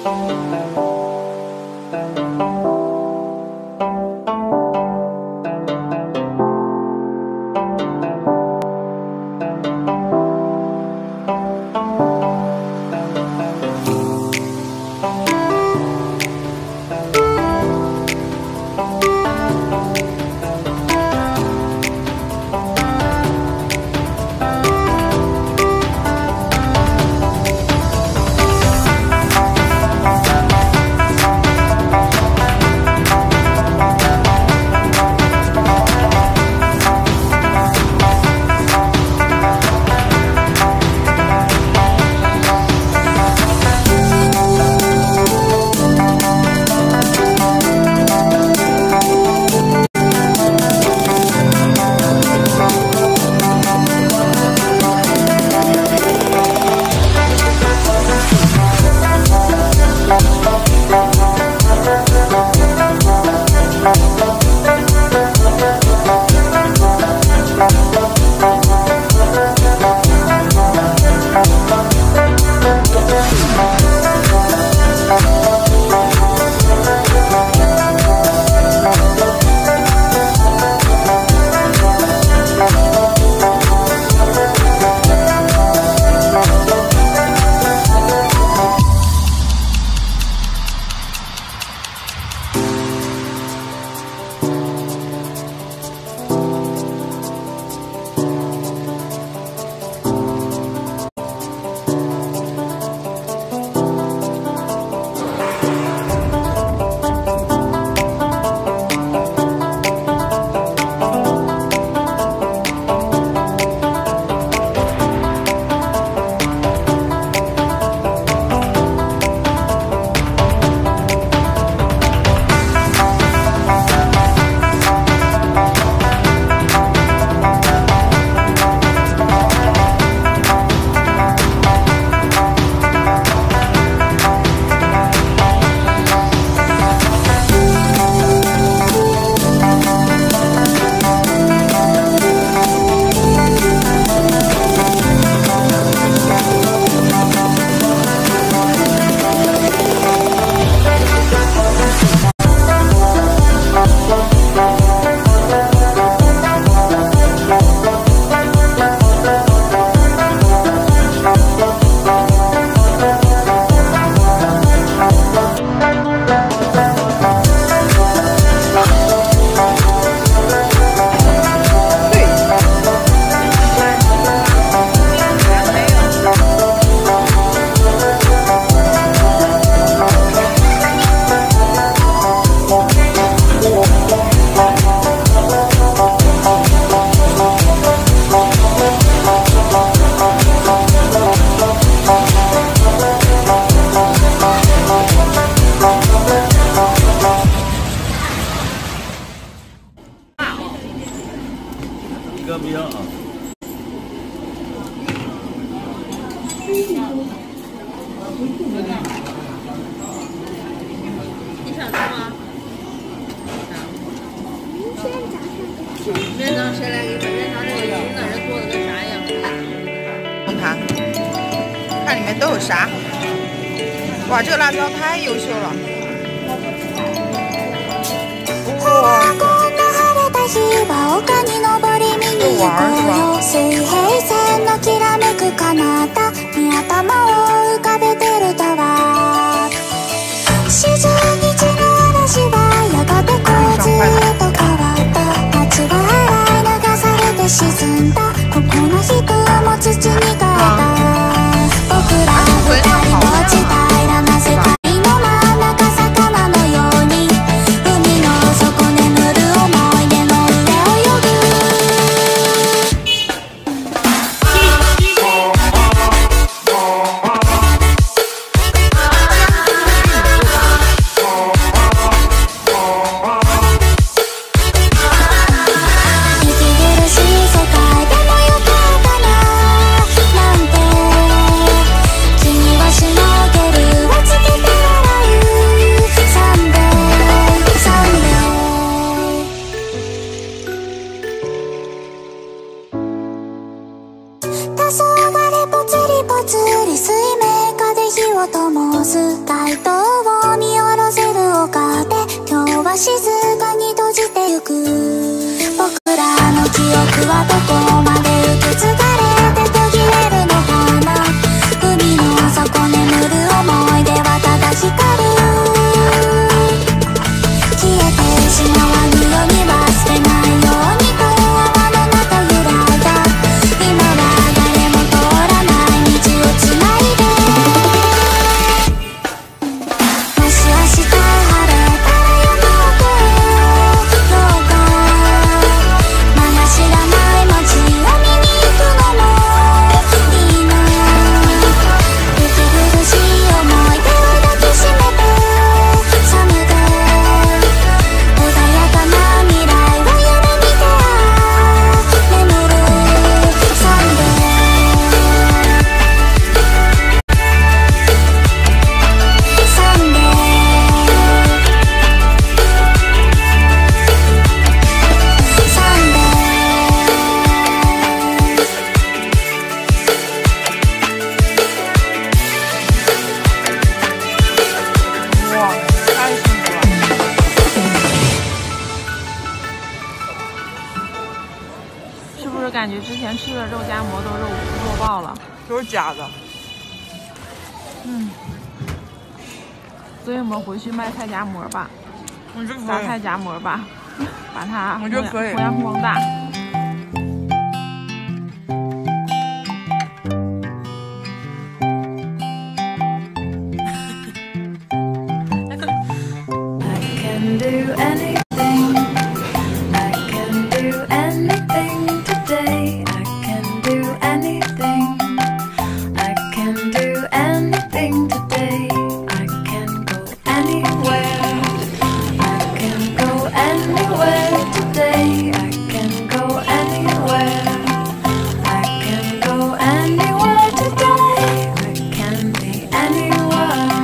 你想吃吗？明天早上谁来给你买？他那个云的人做的跟啥一样？ 你看，看里面都有啥？哇，这个辣椒太优秀了！哇，有玩儿灯す街灯を見下ろせる丘で今日は静かに閉じてゆく僕らの記憶はどこまで受け継がれて途切れるのかな海の底眠る思い出はただ光る消えてしまわぬように忘れないようにと泡の中揺らいだ今は誰も通らない道をつないでもし明日晴れたら山奥へどうかまだ知らない街を見に行くのもいいな息苦しい思い出を抱きしめて覚めて穏やかな未来を夢見て眠るサンデーサンデーサンデー哇，太幸福了！ 是不是感觉之前吃的肉夹馍都肉爆了？ 都是假的。 所以我们回去卖菜夹馍吧， 我觉得杂菜可以。 夹馍吧，把它我觉得可以发扬光大。 I can do anything. I can do anything today. I can do anything. I can do anything today. I can go anywhere. I can go anywhere today. I can go anywhere. I can go anywhere today. I can be anywhere.